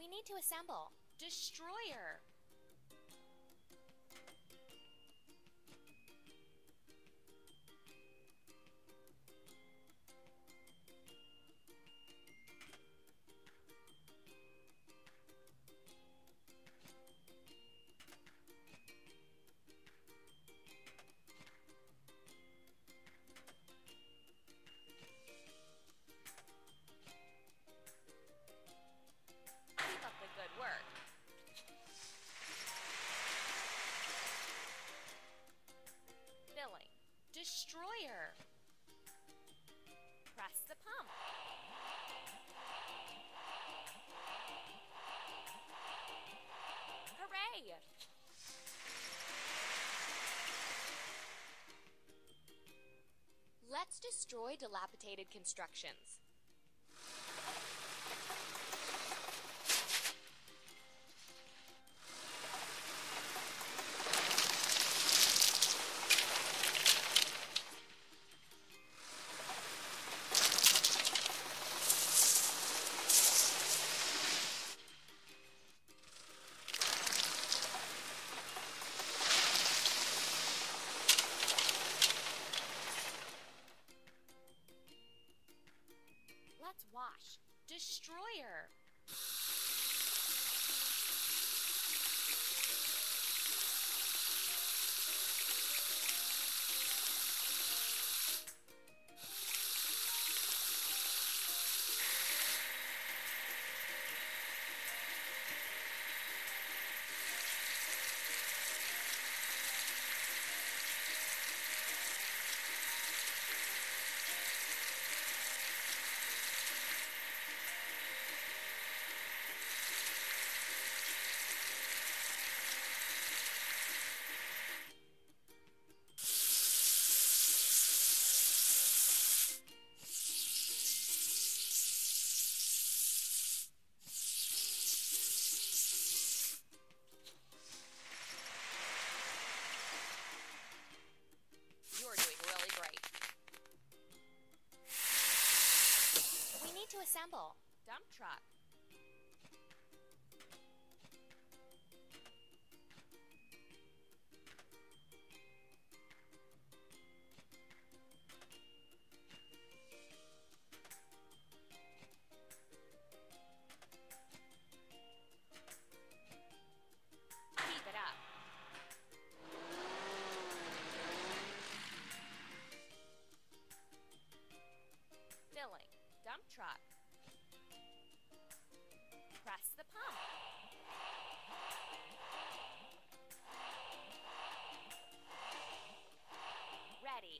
We need to assemble. Destroyer. Keep up the good work. Filling. Destroyer. Press the pump. Hooray! Let's destroy dilapidated constructions. Let's wash. Destroyer. You're doing really great. We need to assemble. Dump truck. Keep it up. Filling. Dump truck. Press the pump. Ready.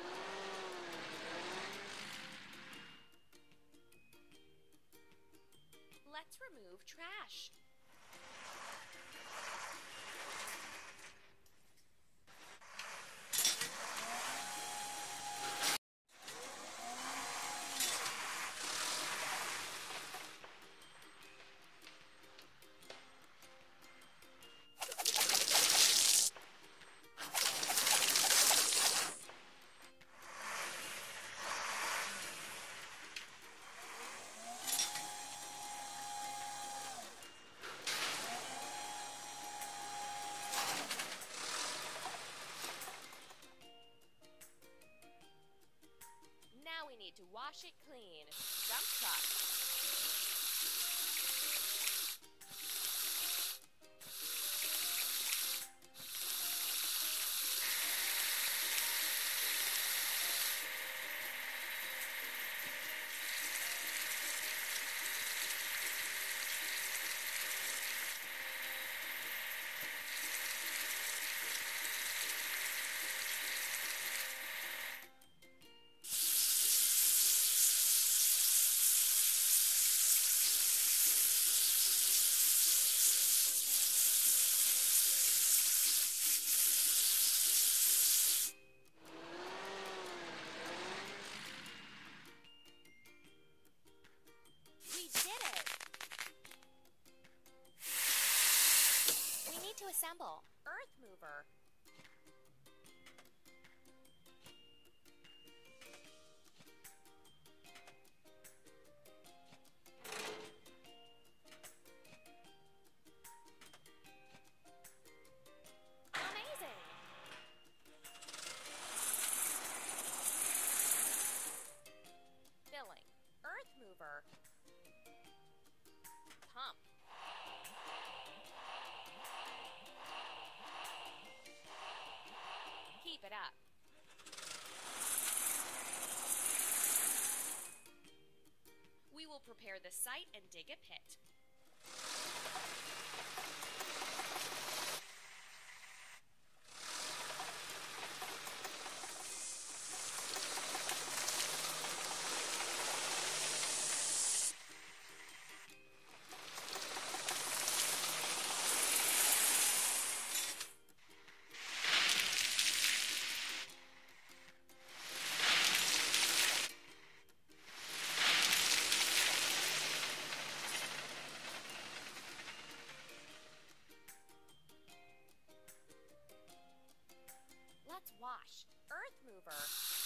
Let's remove trash. Now we need to wash it clean. Dump truck. We did it! We need to assemble. Earth mover. prepare the site and dig a pit. Let's wash. Earth mover.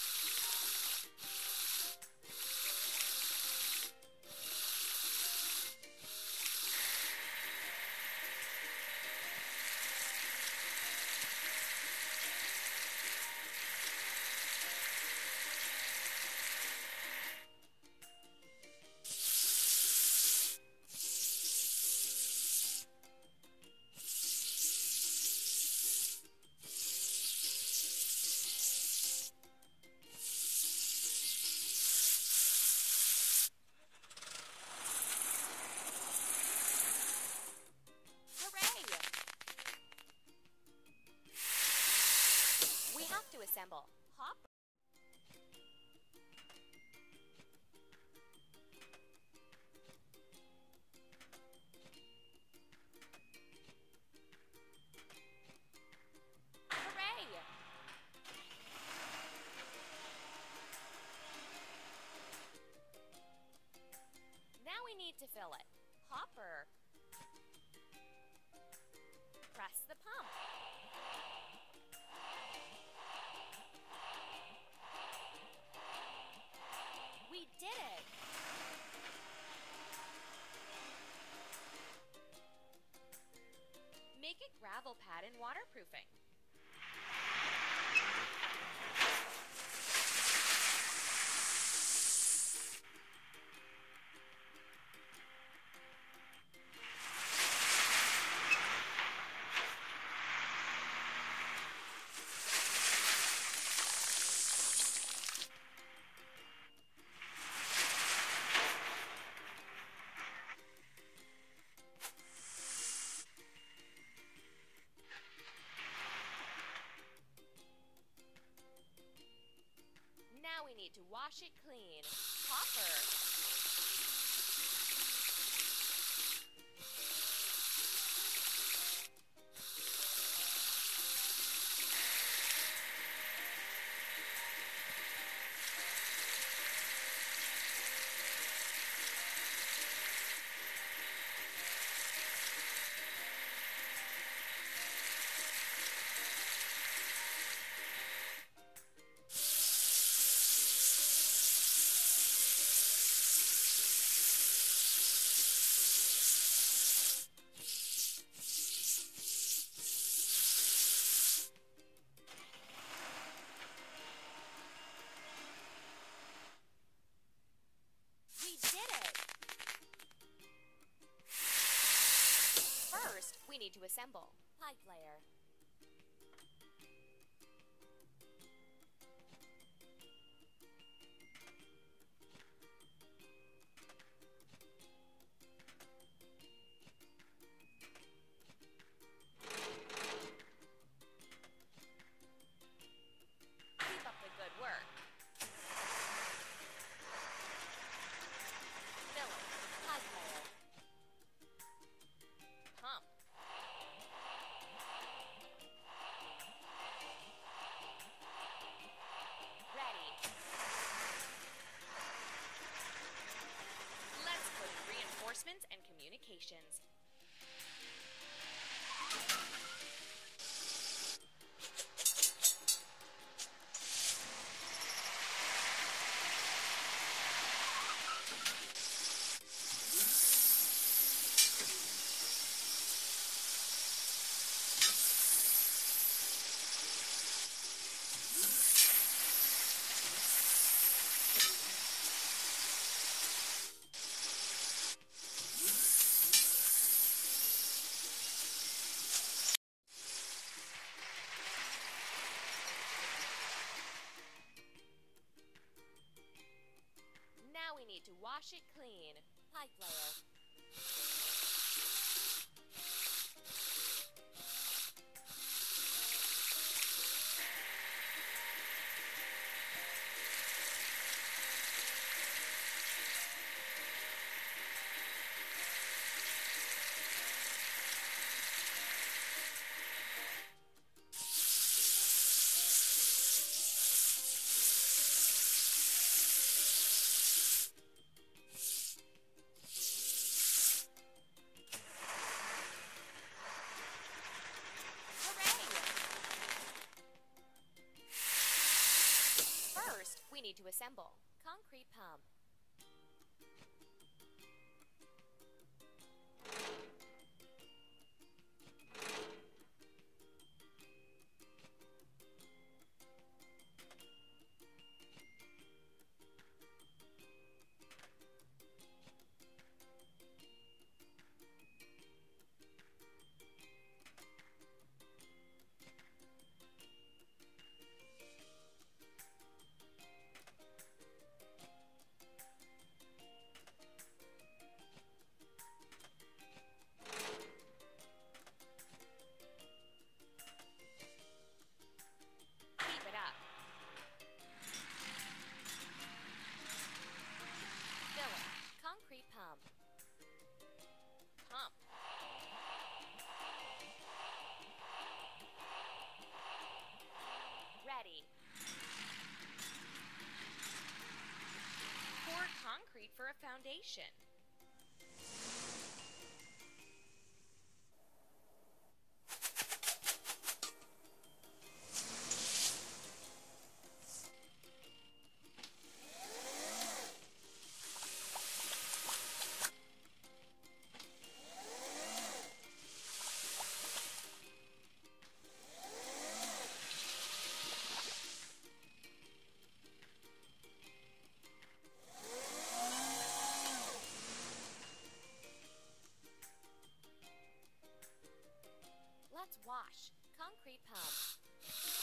We have to assemble. Hopper. Hooray! Now we need to fill it. Hopper. Press the pump. We did it! Make a gravel pad in waterproofing. Now we need to wash it clean. Hopper. We did it! First, we need to assemble. Pipe layer. Keep up the good work. Filling. Pipe layer. Pump. Ready. Let's put in reinforcements and communications. Now we need to wash it clean. Pipe layer. First, we need to assemble. Concrete pump. Keep it up. Filler. Concrete pump. Pump. Ready. Pour concrete for a foundation. Let's wash. Concrete pump.